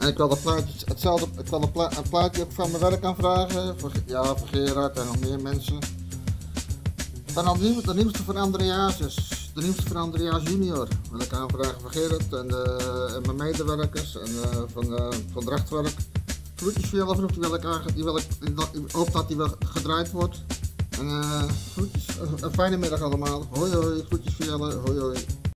En ik wil dat plaatje, hetzelfde, ik wil een plaatje ook van mijn werk aanvragen. Voor Gerard en nog meer mensen. Dan de nieuwste van Andreas, de nieuwste van Andreas junior. Wil ik aanvragen voor Gerard en mijn medewerkers en van Drachtwerk. Groetjes via ik hoop dat die wel gedraaid wordt. En groetjes, een fijne middag allemaal. Hoi hoi, groetjes via hoi hoi.